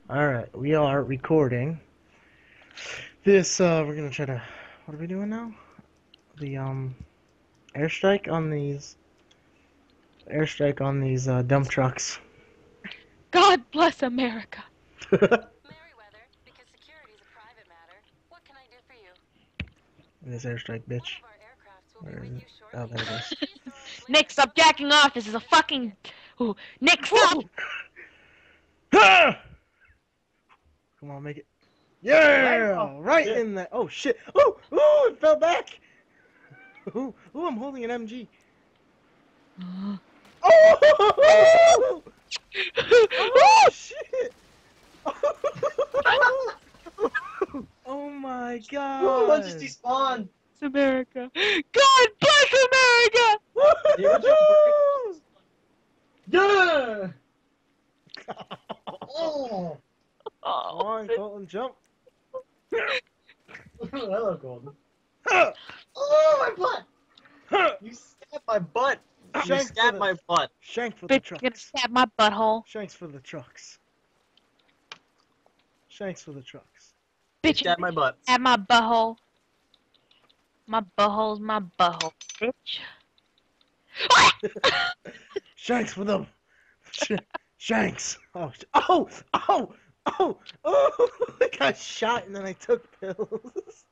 Alright, we are recording. This, we're gonna try to. What are we doing now? The, airstrike on these. Airstrike on these, dump trucks. God bless America. Merriweather, because security is a private matter, what can I do for you? This airstrike, One bitch. of our aircrafts will be Where is with it? you Oh, shortly. there it is. Please go on clear. Nick, stop jacking off. This is a fucking. Ooh, Nick, stop. Woo! Ah! Come on, make it. Yeah! Right in that. Oh, shit. Oh! Oh! It fell back! Ooh, ooh, I'm holding an MG. Oh! Oh, shit! Oh my Ooh, one just god! despawned. It's America. God bless America. The original Bernie. Yeah. Oh. Come on, Colton, jump! Hello, Golden. Oh, my butt! You stabbed my butt. You Shank for stabbed the my butt. shank for the Bitch, you're gonna trucks. stab my butthole. Shanks for the trucks. Shanks for the trucks. You Bitch, stabbed my butt. stab my butthole. My butthole's my butthole, bitch. Shanks for them. Shanks. Oh, oh, oh, oh, oh! I got shot and then I took pills.